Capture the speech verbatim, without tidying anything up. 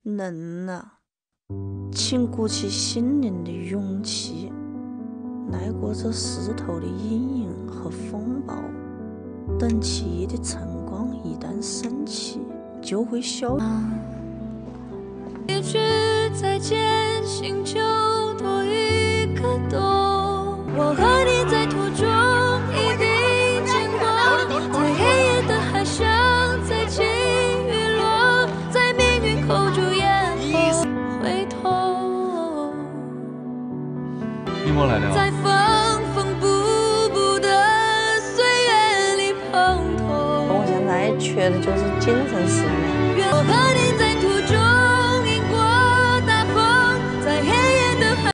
人啊，请鼓起心灵的勇气，耐过这世头的阴影和风暴。等奇异的晨光一旦升起，就会消。 一句再见，心就多一个洞。我和你在途中一并经过，在黑夜的海上，再起雨落，在命运扣住眼后回头。 一模来了。 在缝缝补补的岁月里碰头。 我现在缺的就是精神食粮。